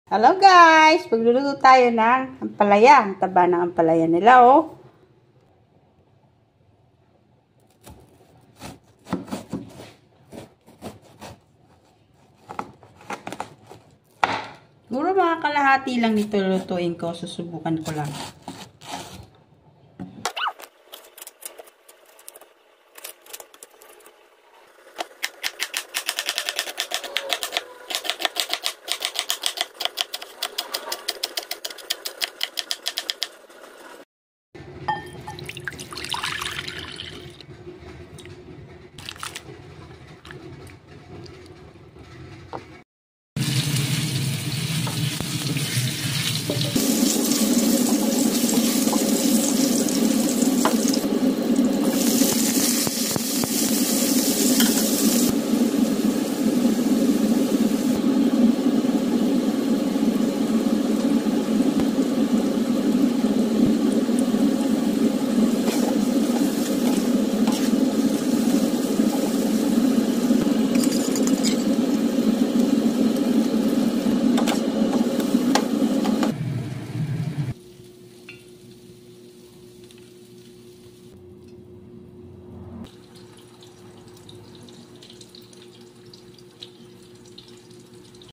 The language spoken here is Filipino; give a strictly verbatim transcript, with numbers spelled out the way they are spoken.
Hello guys! Pagluluto tayo ng ampalaya. Ang taba ng ampalaya nila, oh. Siguro mga kalahati lang nito lutuin ko. Susubukan ko lang.